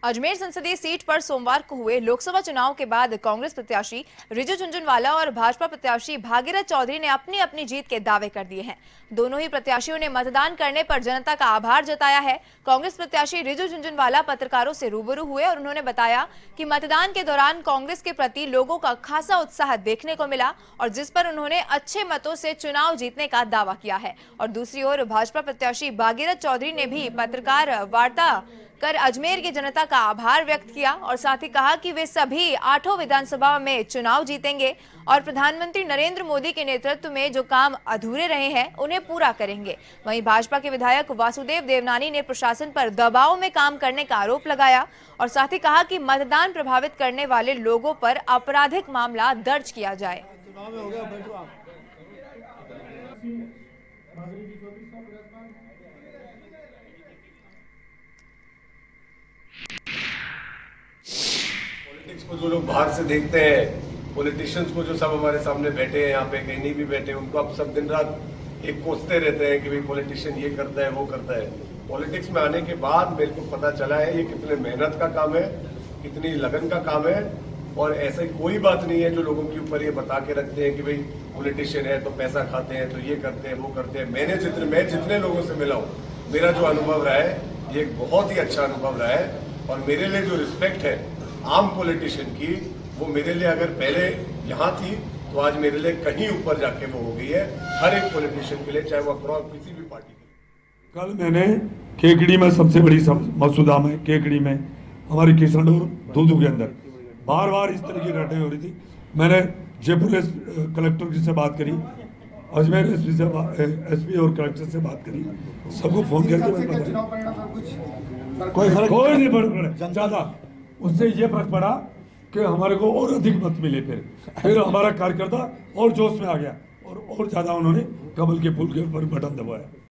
अजमेर संसदीय सीट पर सोमवार को हुए लोकसभा चुनाव के बाद कांग्रेस प्रत्याशी रिजू झुनझुनवाला और भाजपा प्रत्याशी भागीरथ चौधरी ने अपनी अपनी जीत के दावे कर दिए हैं। दोनों ही प्रत्याशियों ने मतदान करने पर जनता का आभार जताया है। कांग्रेस प्रत्याशी रिजू झुनझुनवाला पत्रकारों से रूबरू हुए और उन्होंने बताया कि मतदान के दौरान कांग्रेस के प्रति लोगों का खासा उत्साह देखने को मिला और जिस पर उन्होंने अच्छे मतों से चुनाव जीतने का दावा किया है। और दूसरी ओर भाजपा प्रत्याशी भागीरथ चौधरी ने भी पत्रकार वार्ता कर अजमेर की जनता का आभार व्यक्त किया और साथ ही कहा कि वे सभी 8 विधानसभा में चुनाव जीतेंगे और प्रधानमंत्री नरेंद्र मोदी के नेतृत्व में जो काम अधूरे रहे हैं उन्हें पूरा करेंगे। वहीं भाजपा के विधायक वासुदेव देवनानी ने प्रशासन पर दबाव में काम करने का आरोप लगाया और साथ ही कहा कि मतदान प्रभावित करने वाले लोगों पर आपराधिक मामला दर्ज किया जाए। पॉलिटिक्स को जो लोग बाहर से देखते हैं, पॉलिटिशियंस को जो सब हमारे सामने बैठे हैं, यहाँ पे कहीं नहीं भी बैठे, उनको अब सब दिन रात एक कोसते रहते हैं कि भाई पॉलिटिशियन ये करता है वो करता है। पॉलिटिक्स में आने के बाद मेरे को पता चला है ये कितने मेहनत का काम है, कितनी लगन का काम है और ऐसी कोई बात नहीं है जो लोगों के ऊपर ये बता के रखते हैं कि भाई पॉलिटिशियन है तो पैसा खाते हैं तो ये करते हैं वो करते हैं। मैं जितने लोगों से मिला हूँ, मेरा जो अनुभव रहा है ये एक बहुत ही अच्छा अनुभव रहा है और मेरे लिए जो रिस्पेक्ट है आम पॉलिटिशियन की, वो मेरे लिए अगर पहले यहाँ थी तो आज मेरे लिए कहीं ऊपर जाके वो हो गई है हर एक पॉलिटिशियन के लिए, चाहे वो अक्रॉस किसी भी पार्टी की। कल मैंने केकड़ी में सबसे बड़ी मसूदा में केकड़ी में हमारी किशनपुर दूधू के अंदर बार बार इस तरह की घटनाएं हो रही थी। मैंने जयपुर कलेक्टर से बात करी, अजमेर एसपी और कलेक्टर से बात करी, सबको फोन करके कोई नहीं पड़ा ज्यादा। उससे ये फर्क पड़ा कि हमारे को और अधिक मत मिले, फिर हमारा कार्यकर्ता और जोश में आ गया और ज्यादा उन्होंने कमल के फूल के ऊपर बटन दबाया।